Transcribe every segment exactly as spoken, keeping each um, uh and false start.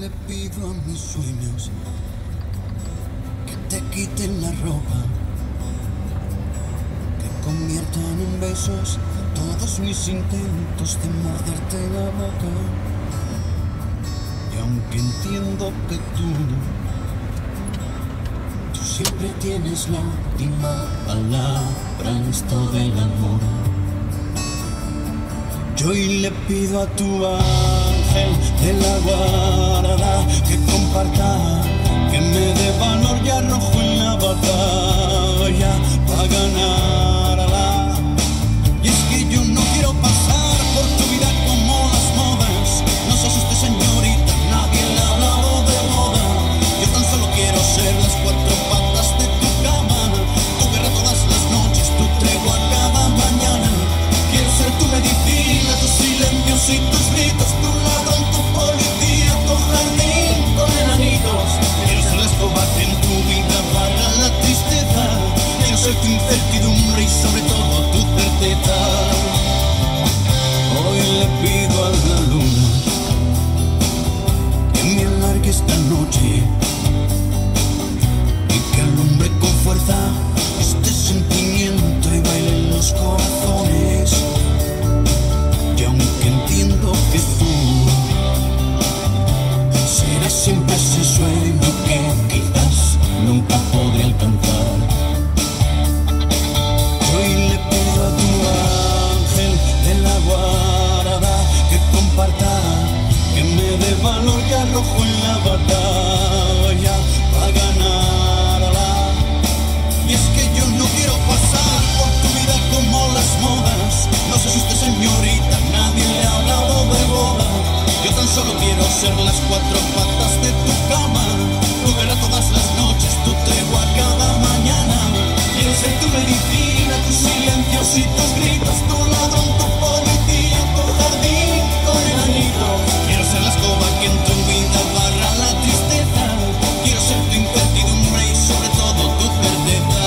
le pido a mis sueños que te quiten la ropa, que conviertan en besos todos mis intentos de morderte la boca. Y aunque entiendo que tú, tú siempre tienes la última palabra en esto del amor, yo hoy le pido a tu ángel de la guarda que comparta, que me dé valor y arrojo en la batalla para ganarla. Y es que yo no quiero pasar por tu vida como las modas. No se asuste, señorita, nadie le ha hablado de moda. Yo tan solo quiero ser las cuatro patas de tu cama, tu guerra todas las noches, tu tregua cada mañana. Quiero ser tu medicina, tus silencios y tus gritos, tu ladrón, tu policía, tu jardín con enanitos. Quiero ser la escoba que en tu vida barra la tristeza. Quiero ser tu incertidumbre y sobre todo tu certeza. Hoy le pido a la luna que me alargue esta noche y que alumbre con fuerza este sentimiento y baile en los corazones. Y aunque entiendo que tú serás siempre ese sueño que quizás nunca podré alcanzar, yo hoy le pido a tu ángel de la guarda que comparta, que me dé valor y arrojo en la batalla para ganarla. Y es que yo no quiero pasar por tu vida como las modas. No se asuste, señorita, nadie le ha hablado de boda. Yo tan solo quiero ser las cuatro patas de tu cama, tu guerra todas las noches, tu tregua cada mañana. Quiero ser tu medicina, tus silencios y tus gritos, tu ladrón, tu policía, tu jardín con enanitos. Quiero ser la escoba que en tu vida barra la tristeza. Quiero ser tu incertidumbre y sobre todo tu certeza.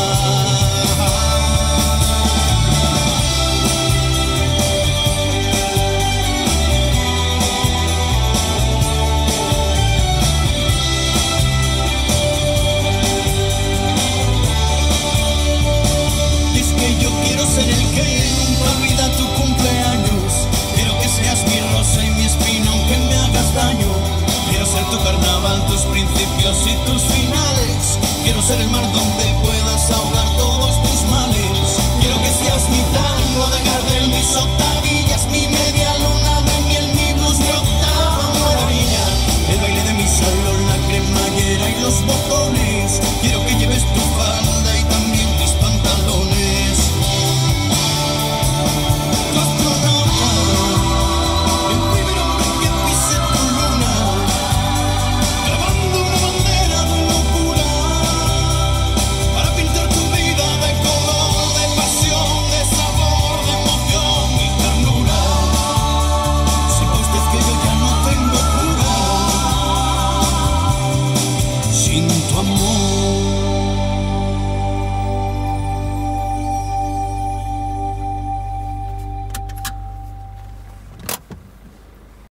Ser el que nunca olvida tu cumpleaños. Quiero que seas mi rosa y mi espina aunque me hagas daño. Quiero ser tu carnaval, tus principios y tus finales. Quiero ser el mar donde puedas ahogar